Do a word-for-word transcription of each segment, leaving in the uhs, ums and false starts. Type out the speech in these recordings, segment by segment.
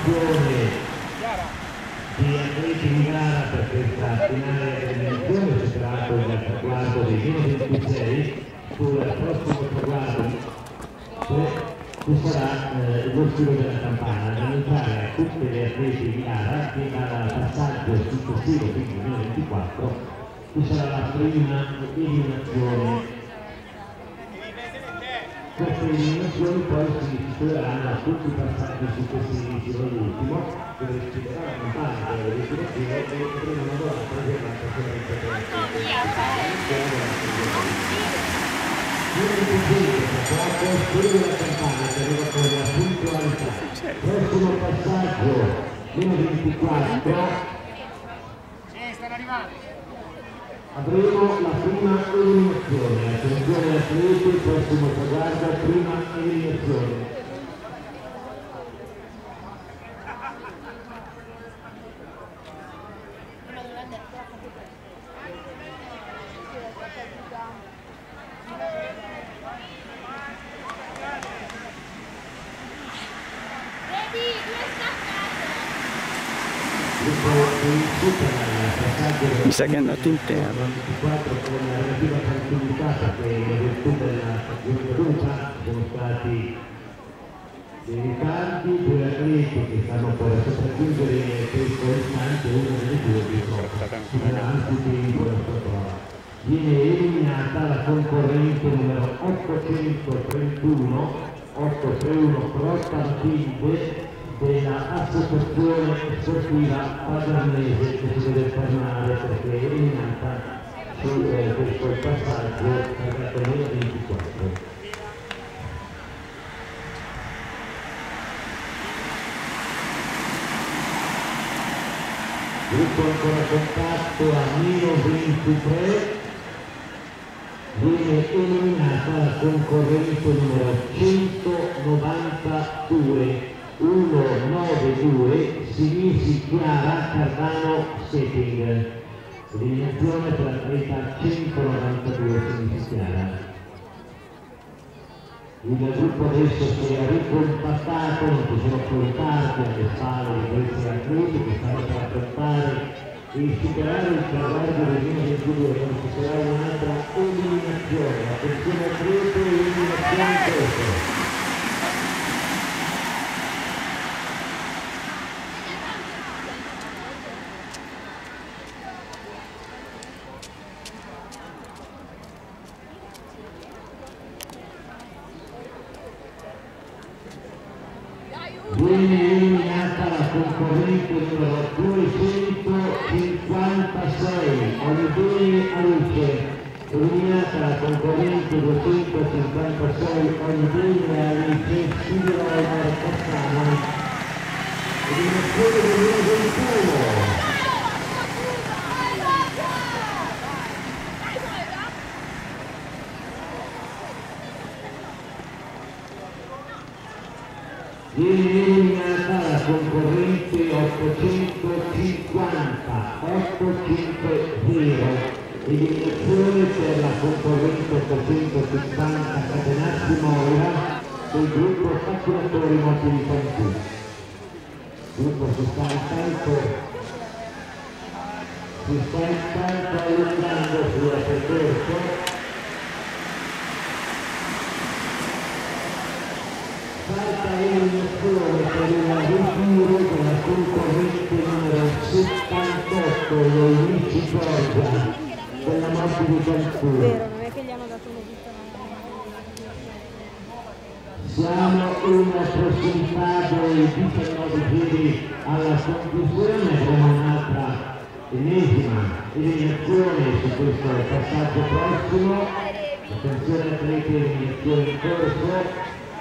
eliminazione di atleti in gara per questa finale eliminazione, superato il traguardo dei meno ventisei. Sul prossimo traguardo ci sarà eh, lo stile della campana da annunciare a tutte le atleti di gara che al passaggio successivo, quindi nel ventiquattro, ci sarà la prima eliminazione. Queste eliminazioni poi si istituiranno a tutti i passaggi successivi fino all'ultimo, dove ci sarà la campana delle eliminazioni e prima una volta preservata solamente per viene così che può costruire la campana che arriva con la puntualità. Prossimo passaggio, meno ventiquattro, avremo la prima eliminazione. Attenzione atleti, prossimo traguardo, prima eliminazione. Mi sa che è andato in terra. Con la relativa tranquillità, perché in virtù della giunta sono stati dei ritardi, due atleti che stanno per sopraggiungere questo istante, uno delle due che sono antitempo la sua prova. Viene eliminata la concorrente numero ottocentotrentuno ottocentotrentuno Crottantinte dell'associazione sportiva padronese, che si deve fermare perché è eliminata su eh, questo passaggio al ventiquattro. Gruppo ancora contatto a meno ventitré, viene eliminata la concorrente numero centonovantadue centonovantadue Sinisi Chiara Cardano Setting. Eliminazione per l'atleta centonovantadue Sinisi Chiara. Il gruppo adesso si è ricompattato, non ci sono più ritardi alle spalle di questi atleti che stanno per affrontare e superare il traguardo del duemilaventidue, non ci sarà un'altra eliminazione. Attenzione atleti, eliminazione questo. Viene eliminata la concorrente numero duecentocinquantasei, Oliveri Aluce. Eliminata la concorrente duecentocinquantasei, Oliveri Aluce, Silvia Marcassano. Eliminazione del duemilaventuno. Viene eliminata la concorrente ottocentocinquanta ottocentocinquanta, eliminazione per la concorrente ottocentocinquanta Catenacci Moira del gruppo fatturatori moti di Cantù. Il gruppo si sta intanto si sta intanto allungando sul percorso. Falta eliminazione per il ritiro della concorrente numero settantotto, Luigi Giorgia, della morte di Cantù. Vero, non è che gli hanno dato un editto. Siamo in prossimità dei diciannove giri alla conclusione, avremo un'altra ennesima eliminazione su questo passaggio prossimo. Attenzione atleti, eliminazione in corso.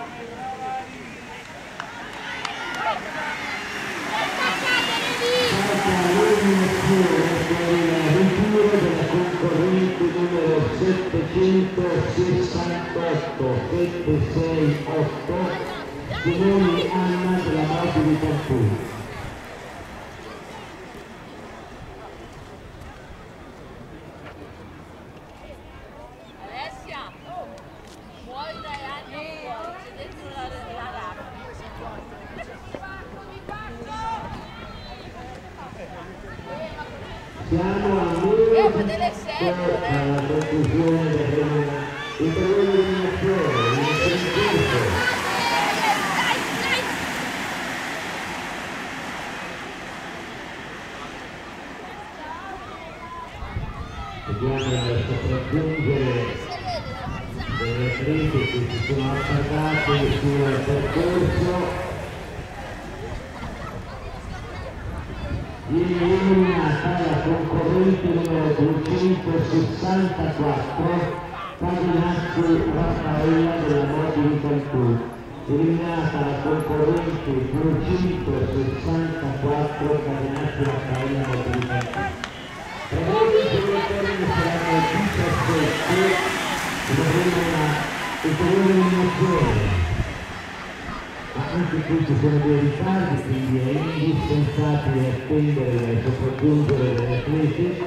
Per il ritiro della concorrente numero settecentosessantotto settecentosessantotto Simoni Anna della morte di Cantù. Alessia, fuori dai anni, c'è dentro la, la Siamo a meno alla conclusione della eliminazione, eliminazione. Dobbiamo sopraggiungere delle atlete che si sono appagate sul percorso. Viene eliminata la concorrente numero duecentosessantaquattro, Cavinazzi Raffaella della Mobili Cantù. Eliminata la concorrente duecentosessantaquattro, Cavinazzi Raffaella Mobili Cantù. Prevede che le termini saranno diciassette e avremo una ulteriore eliminazione. Ma anche qui ci sono dei ritardi, quindi è indispensabile attendere il sopraggiungere delle atlete.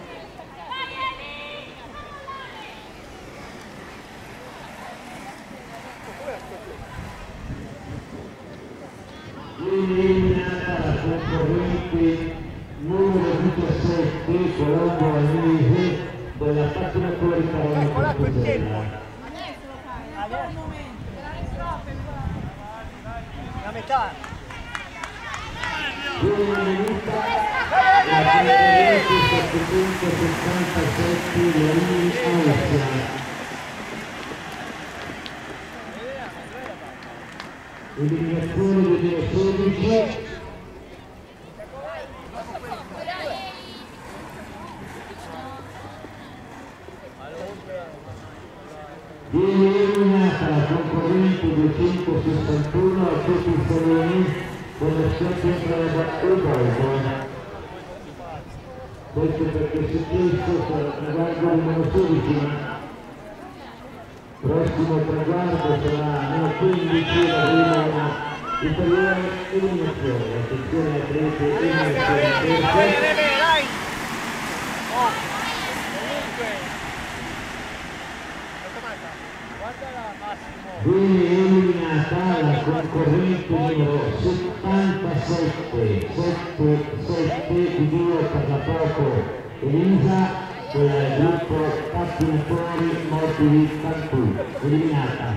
Viene eliminata la concorrente numero diciassette, Colombo Almese, della pattinatori Carola Campusella. La metà. Viene venuta la concorrente settecentosessantasette Leoni Austria. Eliminazione duemilasedici. Viene eliminata la concorrente duecentosessantuno a tutti i saloni con la scelta tra la Ubaldo. Questo perché su questo sarà il traguardo numero sedici, ma il prossimo traguardo sarà numero quindici e avremo una ulteriore eliminazione. Attenzione atlete, eliminazione. Viene eliminata la concorrente numero settantasette, settantasette di Dio per la poco Elisa, del gruppo Pattinatori Mobili Cantù, eliminata.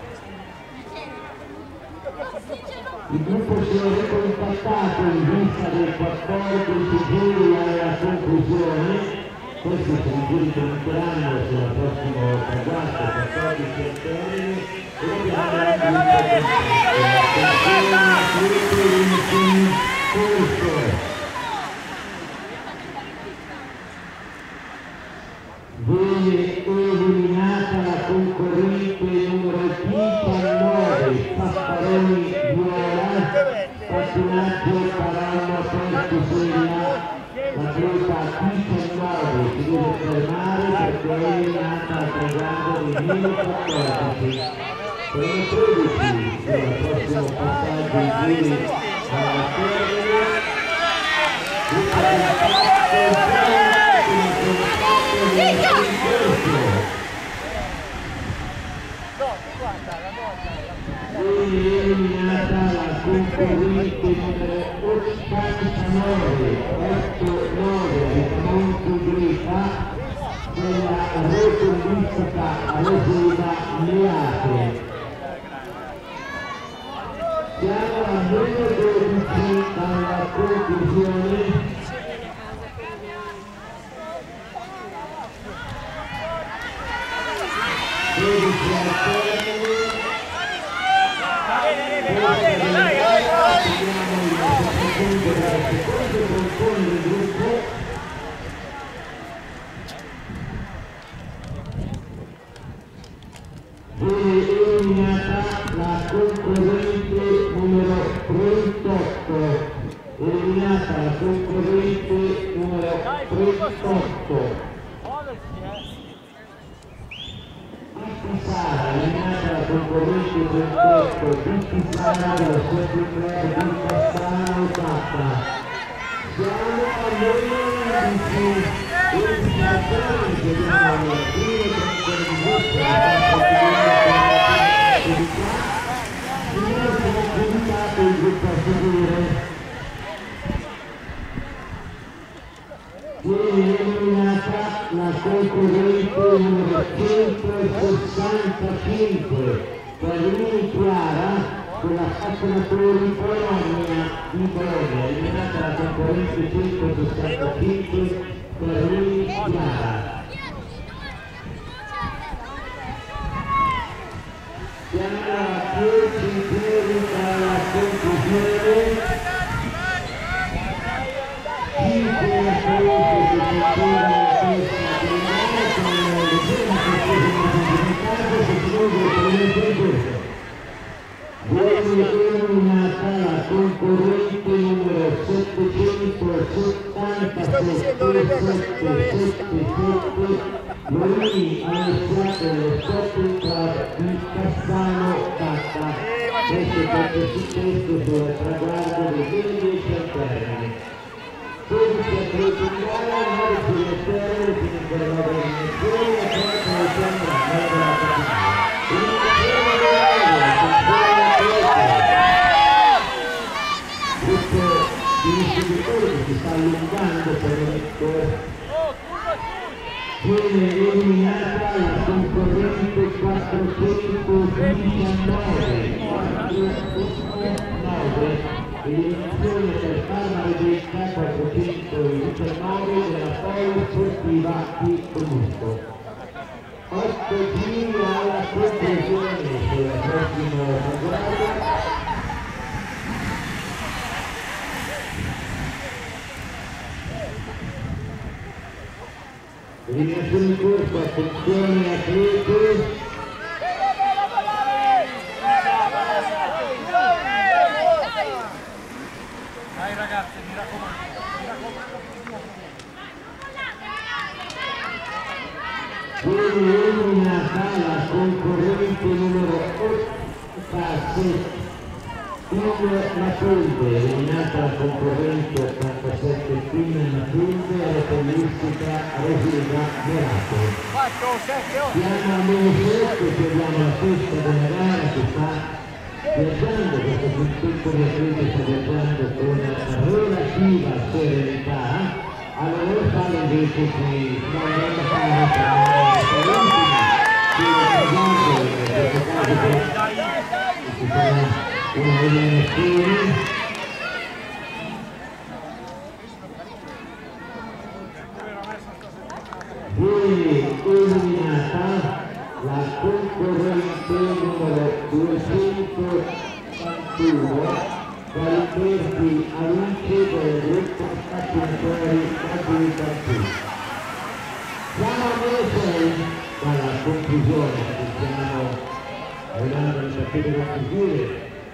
Il gruppo si è ricontattato in vista del quattordici giugno alla conclusione. Questi sono i giri che inizieranno sulla prossima traguardo, quattordici ottobre, e abbiamo la viene eliminata la concorrente numero diciannove, Pasparoni Viola, pattinaggio Paranno Aperto Seria. L'atleta diciannove si deve fermare perché è eliminata al traguardo del meno quattordici. Per il tredici sul prossimo passaggio in giri alla termine. Viene eliminata la concorrente numero ottantanove, ottantanove di Monti Griffa, della rotomistica Rosina Leate. Siamo a meno dodici dalla conclusione. dodici al termine. Viene eliminata la concorrente numero trentotto, eliminata la concorrente numero trentotto. Sara, eliminata la concorrente trentotto, Vicky Sara della Social Club di Cassano Tappa. Siamo a meno undici, eliminazione che abbiamo il primo trattore di gruppo, la partita, il gruppo a seguire. la concorrente numero centosessantacinque, Carolina Chiara, con la fascinatori Polonia di Bologna, eliminata la concorrente centosessantacinque, Carolina Chiara. Siamo a dieci giorni dalla conclusione, cinque paesi che concludono questa primavera con le prime partite che si chiude il primo percorso. Viene eliminata la concorrente numero settecentosettantasette, Lorini Alessandro dello Sporting Club di Cassano Tacca. Questo è quanto è successo sul traguardo dei duemiladieci al termine. sedici atleti in gara, nove sulle terre, fino in quella di eliminazione, e poi come sembra andare alla finale. Eliminazione gruppo di distributori che si sta allungando per il viene eliminata la concorrente quattrocentodiciannove, eliminazione per Parma Rebecca quattrocentodiciannove della Polo Sportiva di Comunto. otto giri alla conclusione sul prossimo traguardo. Eliminazione in corso, attenzione atleti. Dai ragazzi, mi raccomando, mi raccomando. Viene eliminata la concorrente numero ottantasette. Matilde, eliminata la concorrente ottantasette Queen Matilde, automobilistica Rosina Merato. Siamo a meno sette, chiediamo la festa della gara che sta viaggiando, questo quintetto di atleti sta viaggiando con relativa serenità. Allora fanno invece che non andando a fare per l'ultima, che in questo caso una eliminazione. Viene eliminata la concorrente numero duecentottantuno, Gariberti Alice del gruppo Stacchinatori Stabilitanti. Siamo a sei dalla conclusione, che stiamo arrivando alle partite da concludere.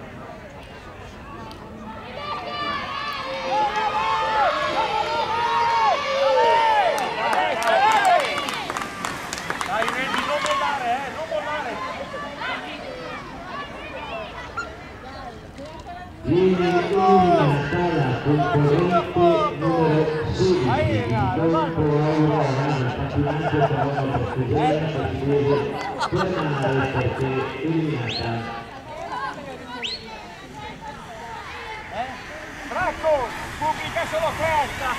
Viene eliminata la concorrente numero sedici, dopo Aurora, nel campionato trova per Cesena, per si deve tornare perché eliminata. Eh? Franco, pubblica solo questa!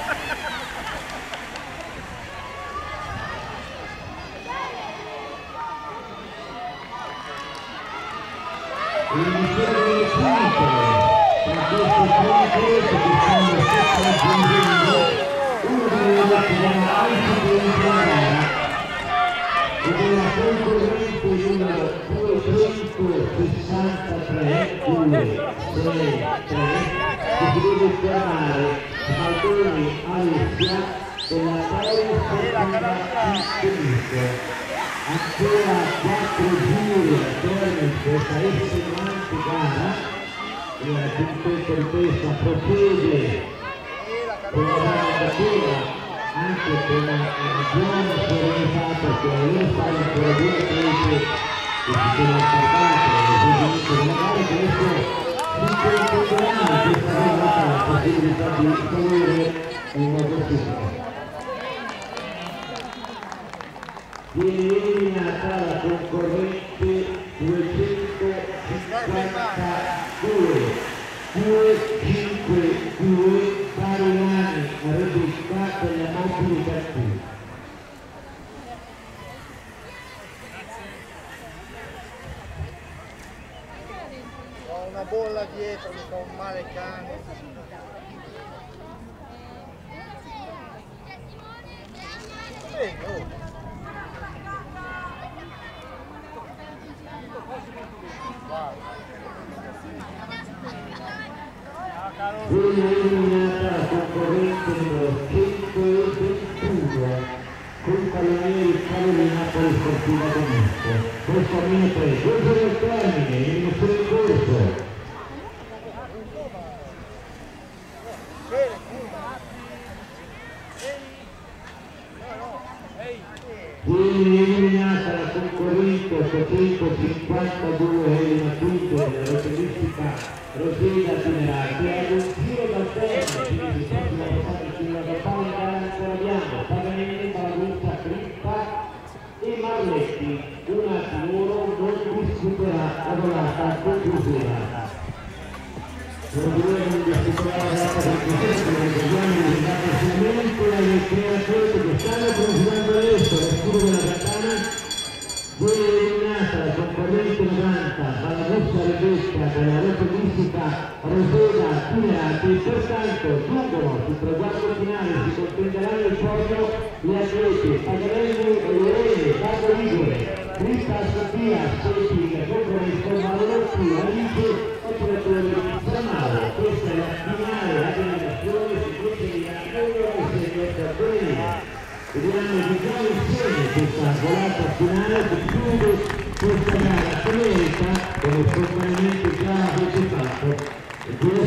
L'iniziale delle cinque, tra questo concorso che stanno sempre aggiungendo, uno delle volte viene anche per imparare, ed è la concorrente numero duecentosessantatré, due, sei, tre, che si deve fermare Baldoni Alessia della Polo Sportiva di Comunto. Ancora quattro giri a termine di questa estenuante gara, il quintetto di testa procede con la battuta anche con una buona serenità, perché non fanno ancora due atleti che si sono salvati nell'eseguimento della gara. Questo si concluderà questa giornata la possibilità di salire in modo fisico. Viene eliminata la concorrente duecentocinquantadue, duecentocinquantadue Mariani Rebecca della Mobilità. da dietro, mi fa un male cane. Bene, oh. Viene eliminata la concorrente numero centoventuno con Pallonieri Cavoli Napoli Sportiva Comunque. Questo a meno tre, questo è il termine, eliminazione in corso. Viene eliminata la concorrente ottocentocinquantadue Elena Quinto della rotellistica Rosina Tinerati. È un giro dal terzo, quindi si possono passare sulla campagna che ancora abbiamo. Paganelli, Balagusta, Crippa e Marletti. Una di loro non disputerà la volata conclusiva. Non dobbiamo discutere la volata conclusiva, perché dobbiamo dedicare finalmente alle tre atleti che stanno confidando adesso la scuola della Catana. Viene eliminata la concorrente novanta dalla Rossa Rebecca della rotellistica Rosena Tinerati, pertanto giungono sul traguardo finale, si contenderanno il podio le atlete Paganelli e Lorene, Dago Ligure, Crista Sofia, Settiga, Concorrenza, Malotti, Alice, operatore di Stramaro. Questa è la finale, la generazione, si procede a Euro e Segreto. Vediamo di già insieme questa volata finale che chiude questa gara che merita, come spontaneamente già avete fatto.